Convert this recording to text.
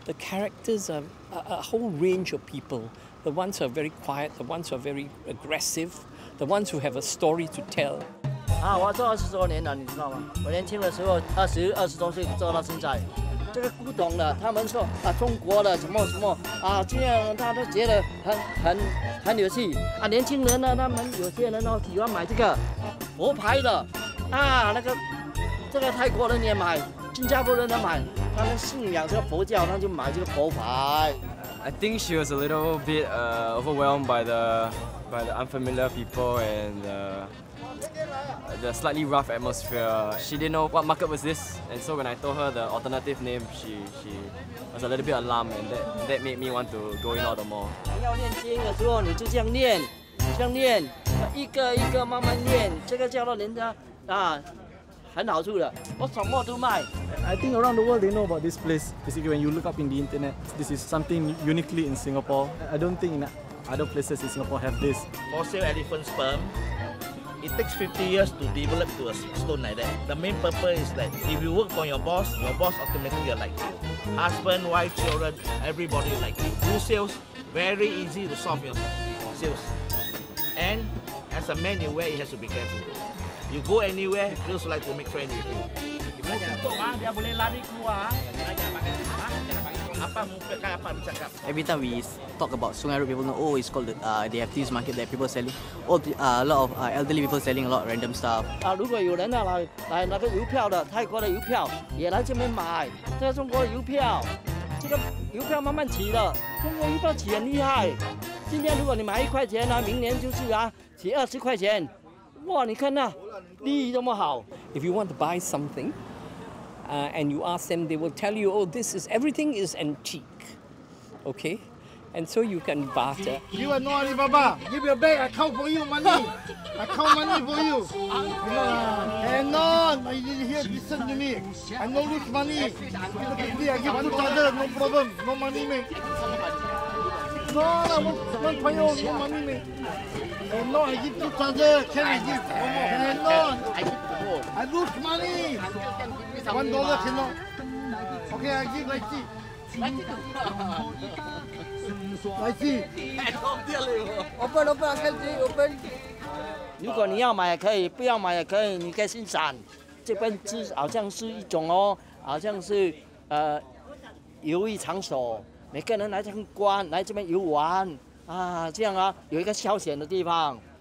the characters are a whole range of people. The ones who are very quiet, the ones who are very aggressive, the ones who have a story to tell. 我做20多年了，你知道吗？我年轻的时候20多岁做到现在。这个古董的，他们说中国的什么什么这样他都觉得很有趣年轻人呢，他们有些人喜欢买这个佛牌的这个泰国人也买，新加坡人也买，他们信仰这个佛教，他就买这个佛牌。 I think she was a little bit overwhelmed by the unfamiliar people and the slightly rough atmosphere. She didn't know what market was this, and so when I told her the alternative name, she was a little bit alarmed, and that made me want to go in all the more. 你要念经的时候，你就这样念，一个一个慢慢念，这个叫做人家很好处的。我什么都卖。 I think around the world they know about this place. Basically, when you look up in the internet, this is something uniquely in Singapore. I don't think in other places in Singapore have this. Fossil elephant sperm. It takes 50 years to develop to a stone like that. The main purpose is that if you work for your boss automatically like you. Husband, wife, children, everybody like you. Do sales, very easy to solve your sales. And as a man, you wear it has to be careful. You go anywhere, girls like to make friends with you. Dia boleh lari keluar. Every time we talk about Sungai Road, people know, it's called, they have this market that people selling. A lot of elderly people selling a lot of random stuff. 如果有人来那个邮票的，泰国的邮票也来这边买，这个中国的邮票，这个邮票慢慢起了，中国邮票起很厉害。今天如果你买1块钱明年就是起20块钱，哇，你看利益这么好。 If you want to buy something, and you ask them, they will tell you, oh, everything is antique, okay? And so you can barter. You are no Alibaba. Give your bag, I count for you money. I count money for you. Hang on, I didn't hear, listen to me. I no lose money. I give $2,000, no problem, no money make. No, one point, no money make. Hang on, I give $2,000, can I give? Hang on, I lose money. $1 cannot. Okay, I give like this. I see. Open. 如果你要买也可以，不要买也可以，你可以欣赏。这边好像是一种好像是游艺场所，每个人来参观，来这边游玩这样有一个消遣的地方。